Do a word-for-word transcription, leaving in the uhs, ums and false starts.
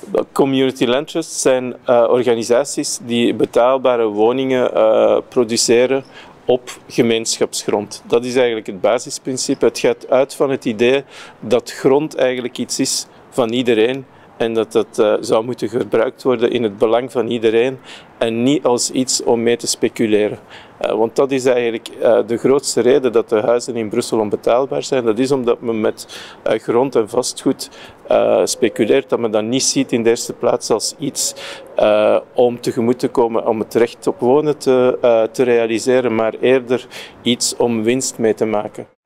Community land trusts zijn uh, organisaties die betaalbare woningen uh, produceren op gemeenschapsgrond. Dat is eigenlijk het basisprincipe. Het gaat uit van het idee dat grond eigenlijk iets is van iedereen en dat dat uh, zou moeten gebruikt worden in het belang van iedereen en niet als iets om mee te speculeren. Uh, want dat is eigenlijk uh, de grootste reden dat de huizen in Brussel onbetaalbaar zijn. Dat is omdat men met uh, grond en vastgoed uh, speculeert, dat men dat niet ziet in de eerste plaats als iets uh, om tegemoet te komen, om het recht op wonen te, uh, te realiseren, maar eerder iets om winst mee te maken.